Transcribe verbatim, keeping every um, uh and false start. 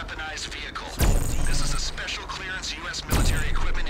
weaponized vehicle. This is a special clearance U S military equipment